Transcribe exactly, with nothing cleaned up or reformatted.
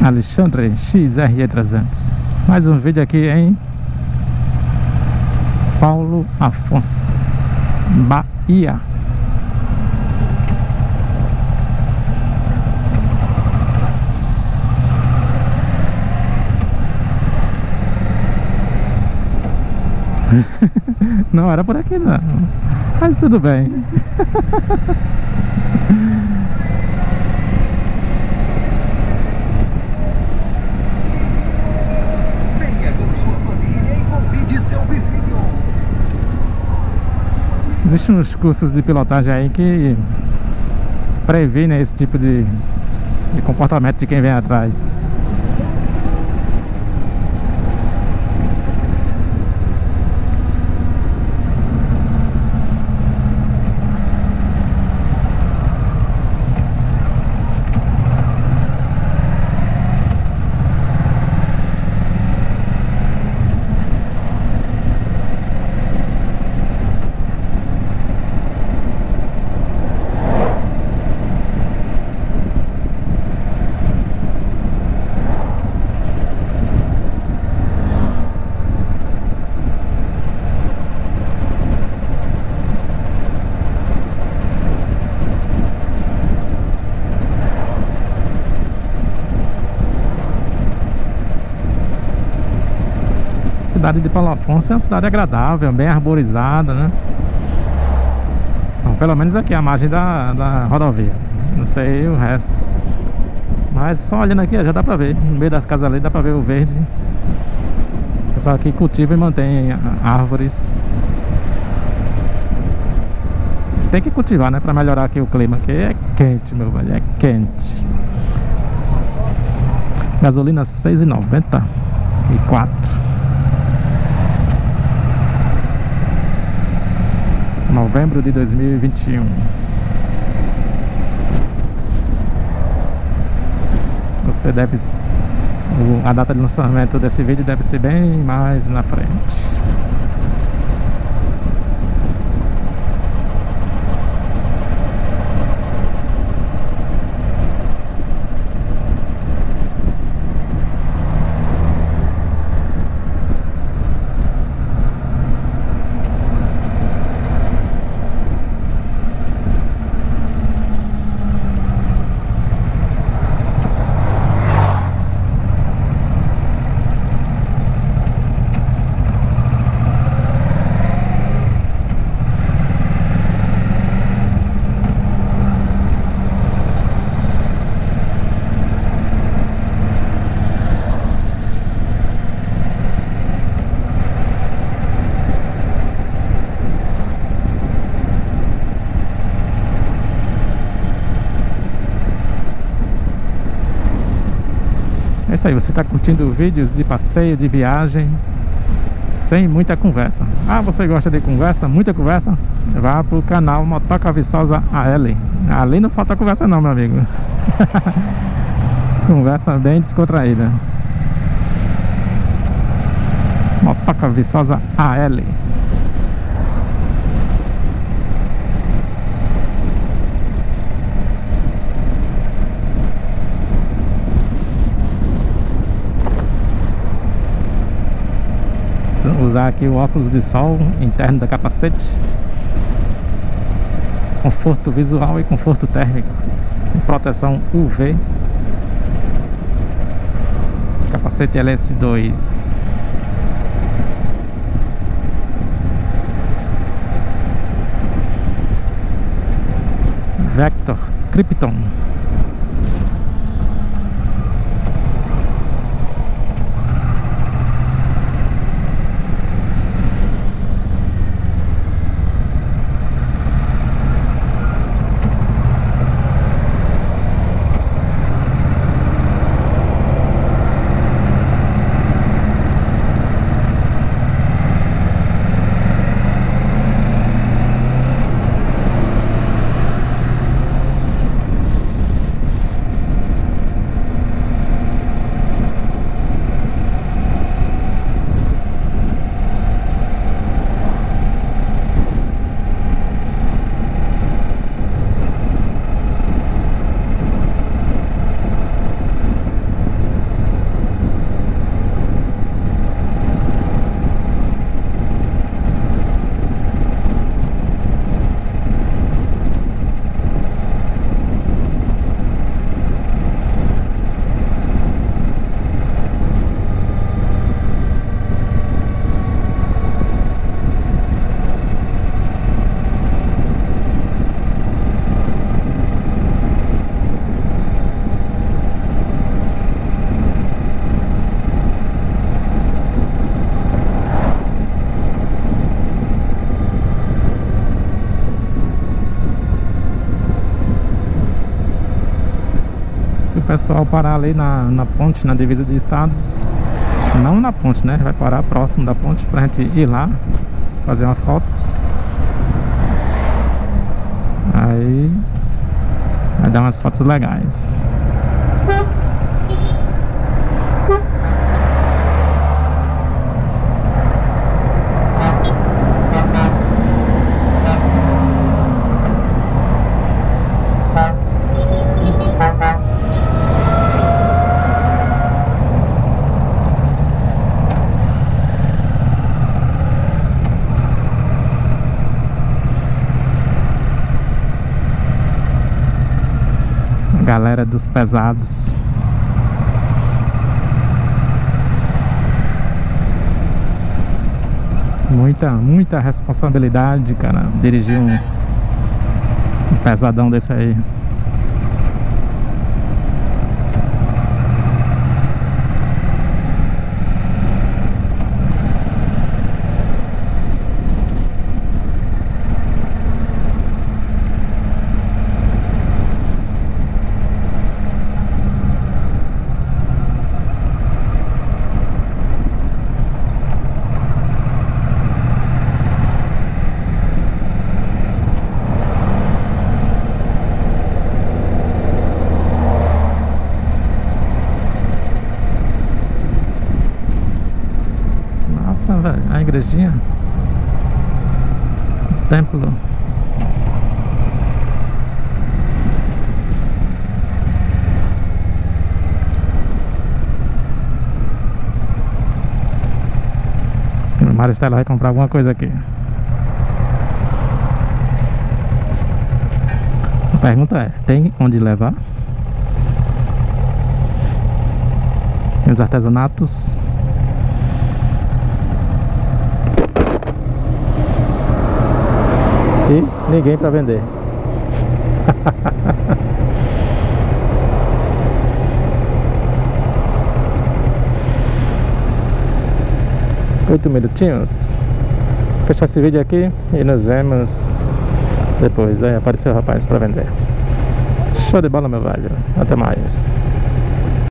Alexandre X R E trezentos. Mais um vídeo aqui em Paulo Afonso, Bahia. Não era por aqui não, mas tudo bem. Venha com sua família e convide seu vizinho. Existem uns cursos de pilotagem aí que previnem esse tipo de, de comportamento de quem vem atrás. A cidade de Paulo Afonso é uma cidade agradável, bem arborizada, né? Bom, pelo menos aqui a margem da, da rodovia. Não sei o resto, mas só olhando aqui já dá pra ver. No meio das casas ali dá pra ver o verde. O pessoal aqui cultiva e mantém árvores. Tem que cultivar, né? Pra melhorar aqui o clima, que é quente, meu velho, é quente. Gasolina seis e noventa e quatro. Novembro de dois mil e vinte e um. Você deve... A data de lançamento desse vídeo deve ser bem mais na frente. É isso aí, você está curtindo vídeos de passeio, de viagem, sem muita conversa. Ah, você gosta de conversa, muita conversa? Vá pro canal Motoca Viçosa A L. Ali não falta conversa não, meu amigo. Conversa bem descontraída. Motoca Viçosa A L. Usar aqui o óculos de sol interno da capacete. Conforto visual e conforto térmico. Proteção U V. Capacete L S dois. Vector Krypton. pessoal parar ali na, na ponte, na divisa de estados. Não na ponte, né? Vai parar próximo da ponte pra gente ir lá fazer uma foto. Aí vai dar umas fotos legais. Galera dos pesados. Muita, muita responsabilidade, cara, dirigir um, um pesadão desse aí. A igrejinha, o templo. O Maristela vai comprar alguma coisa aqui. A pergunta é: tem onde levar? Tem os artesanatos. E ninguém para vender. Oito minutinhos. Vou fechar esse vídeo aqui e nos vemos depois. Aí apareceu o rapaz para vender. Show de bola, meu velho. Até mais.